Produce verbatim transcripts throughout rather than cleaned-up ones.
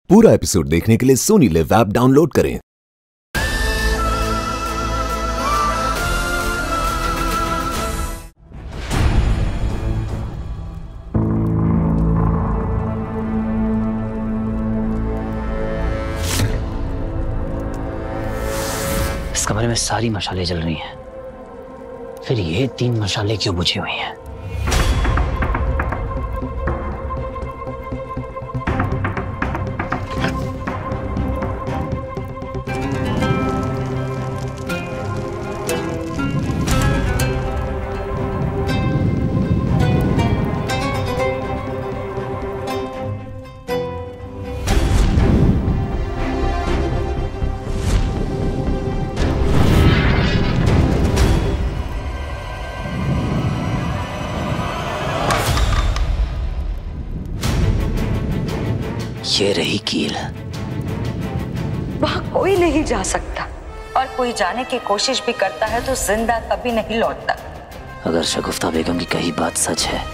पूरा एपिसोड देखने के लिए सोनी लिव ऐप डाउनलोड करें। इस कमरे में सारी मशालें जल रही हैं, फिर ये तीन मशालें क्यों बुझी हुई हैं? ये रही कील। वहां कोई नहीं जा सकता, और कोई जाने की कोशिश भी करता है तो जिंदा कभी नहीं लौटता। अगर शगुफ्ता बेगम की कही बात सच है,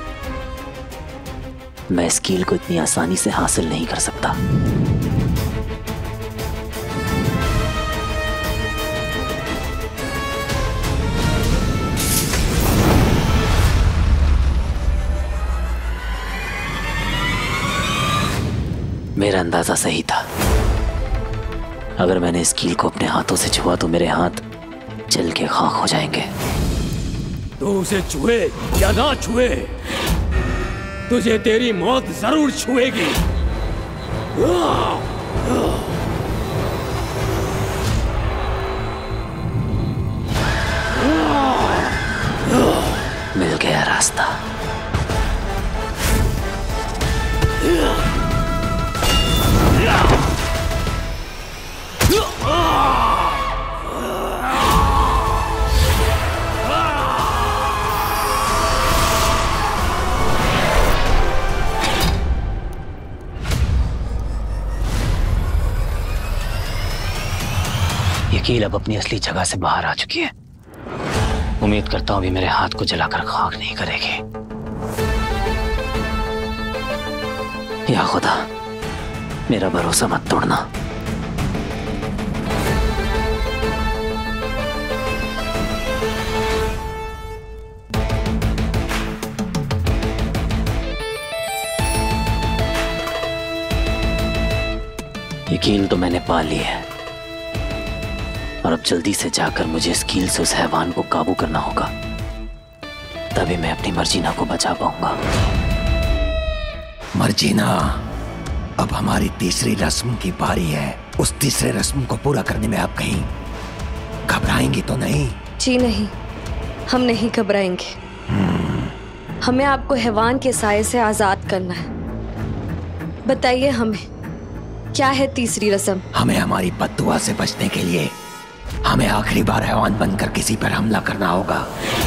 मैं इस कील को इतनी आसानी से हासिल नहीं कर सकता। मेरा अंदाजा सही था। अगर मैंने इस कील को अपने हाथों से छुआ तो मेरे हाथ जल के खाक हो जाएंगे। तू उसे छुए या ना छुए, तुझे तेरी मौत जरूर छुएगी। मिल गया रास्ता। ये कील अब अपनी असली जगह से बाहर आ चुकी है। उम्मीद करता हूं अभी मेरे हाथ को जलाकर खाक नहीं करेगी। या खुदा, मेरा भरोसा मत तोड़ना। ये कील तो मैंने पा ली है, और अब जल्दी से जाकर मुझे इस कील से उस हैवान को काबू करना होगा, तभी मैं अपनी मर्जीना को बचा पाऊंगा। मर्जीना, अब हमारी तीसरी रस्म की बारी है। उस तीसरे रस्म को पूरा करने में आप कहीं घबराएंगी तो नहीं? जी नहीं, हम नहीं घबराएंगे। हमें आपको हैवान के साए से आजाद करना है। बताइए हमें, क्या है तीसरी रस्म? हमें हमारी बद्दुआ से बचने के लिए हमें आखिरी बार हैवान बनकर किसी पर हमला करना होगा।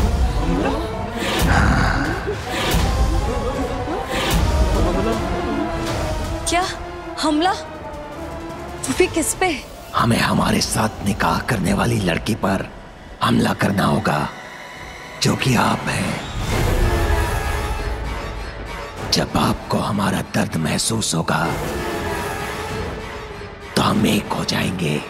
क्या हमला? भी किस पे? हमें हमारे साथ निकाह करने वाली लड़की पर हमला करना होगा, जो कि आप हैं। जब आपको हमारा दर्द महसूस होगा तो हम एक हो जाएंगे,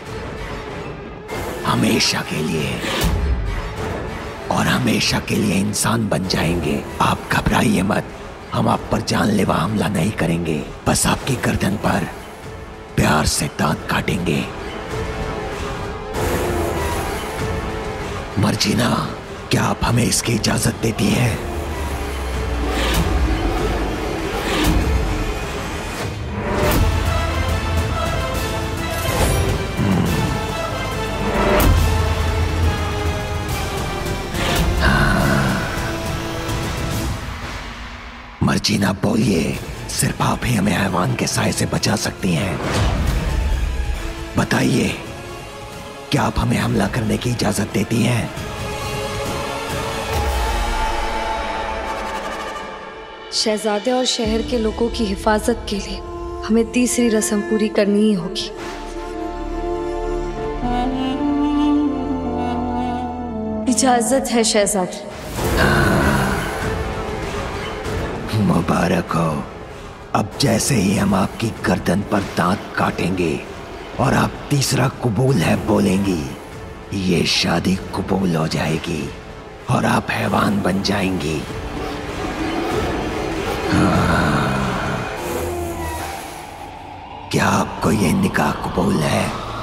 हमेशा के लिए, और हमेशा के लिए इंसान बन जाएंगे। आप घबराइए मत, हम आप पर जानलेवा हमला नहीं करेंगे, बस आपकी गर्दन पर प्यार से दांत काटेंगे। मर्जीना, क्या आप हमें इसकी इजाजत देती हैं? मर्जीना बोलिए, सिर्फ आप ही हमें हैवान के साए से बचा सकती हैं। बताइए, क्या आप हमें हमला करने की इजाजत देती हैं? शहजादे और शहर के लोगों की हिफाजत के लिए हमें तीसरी रस्म पूरी करनी ही होगी। इजाजत है शहजादी। मुबारक हो, अब जैसे ही हम आपकी गर्दन पर दांत काटेंगे और आप तीसरा कबूल है बोलेंगी, ये शादी कबूल हो जाएगी और आप हैवान बन जाएंगी। हाँ। क्या आपको ये निकाह कबूल है?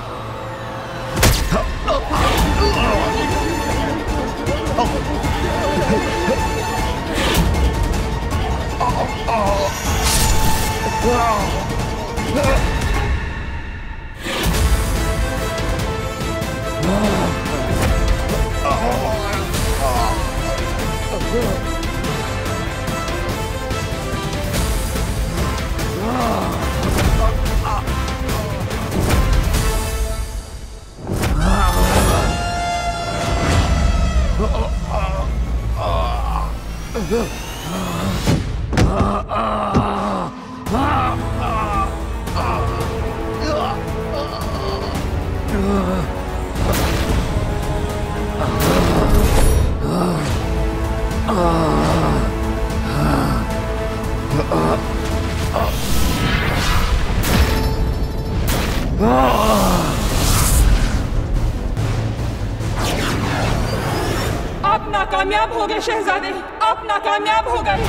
आप नाकामयाब हो गए शहजादे, आप नाकामयाब हो गए।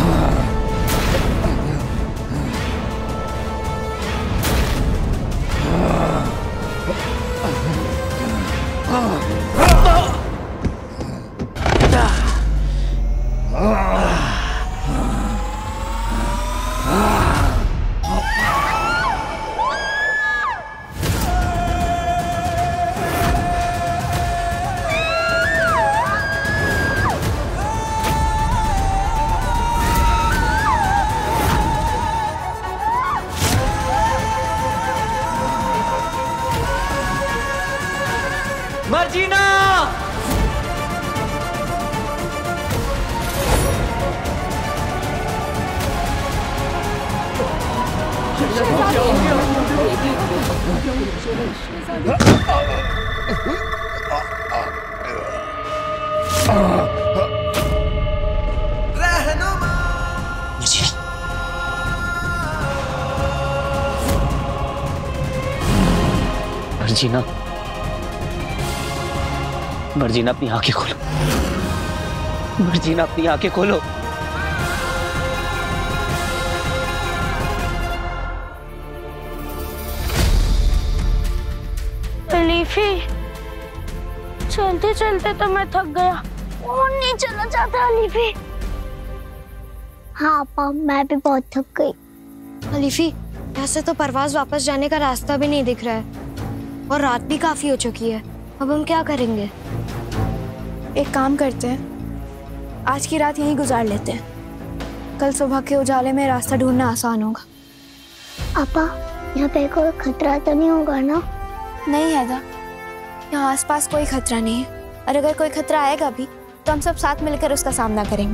मर्जीना! मर्जीना, मर्जीना अपनी आंखें खोलो, मर्जीना अपनी आंखें खोलो। अलीफी, चलते चलते तो मैं थक गया और नहीं चलना चाहता अलीफी। हाँ पापा, मैं भी बहुत थक गई। अलीफी, यहाँ से तो परवाज वापस जाने का रास्ता भी नहीं दिख रहा है और रात भी काफी हो चुकी है। अब हम क्या करेंगे? एक काम करते हैं, आज की रात यहीं गुजार लेते हैं। कल सुबह के उजाले में रास्ता ढूंढना आसान होगा। पापा, यहाँ पे कोई खतरा तो नहीं होगा ना? नहीं हैदा, यहाँ आसपास कोई खतरा नहीं है और अगर कोई खतरा आएगा भी तो हम सब साथ मिलकर उसका सामना करेंगे।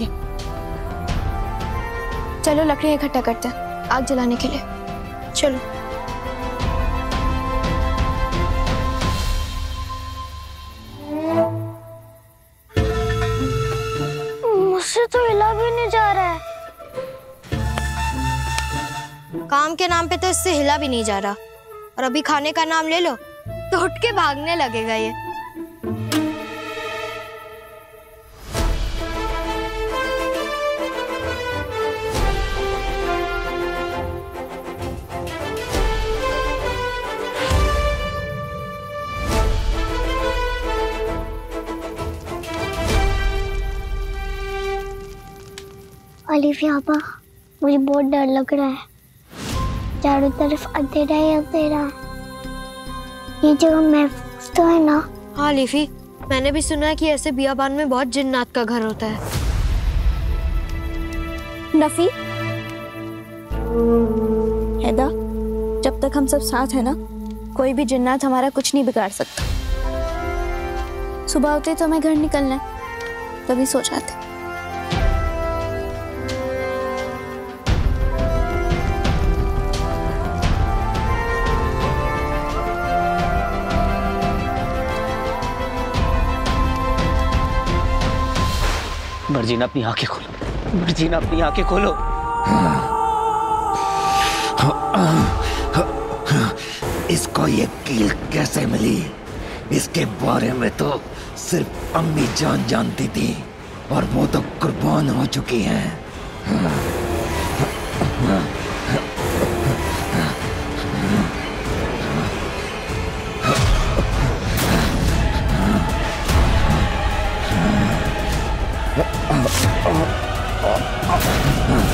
चलो लकड़ियाँ इकट्ठा करते हैं आग जलाने के लिए। चलो। मुझसे तो हिला भी नहीं जा रहा है। काम के नाम पे तो इससे हिला भी नहीं जा रहा और अभी खाने का नाम ले लो तो उठ के भागने लगेगा ये। अलीफी आपा, मुझे बहुत डर लग रहा है। चारों तरफ अंधेरा ही अंधेरा है। ये जगह महफूज तो है ना? हाँ अलीफी, मैंने भी सुना है कि ऐसे बियाबान में बहुत जिन्नात का घर होता है। नफी, हैदा, जब तक हम सब साथ हैं ना, कोई भी जिन्नात हमारा कुछ नहीं बिगाड़ सकता। सुबह होते तो हमें घर निकलना है, तभी सो जाते। मर्जीना अपनी आंखें खोलो, मर्जीना अपनी आंखें खोलो। इसको ये कील कैसे मिली? इसके बारे में तो सिर्फ अम्मी जान जानती थी और वो तो कुर्बान हो चुकी हैं।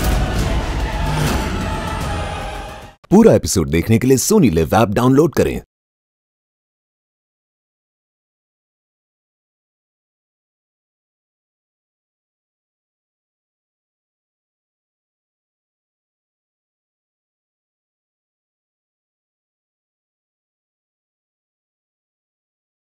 पूरा एपिसोड देखने के लिए सोनी लिव ऐप डाउनलोड करें।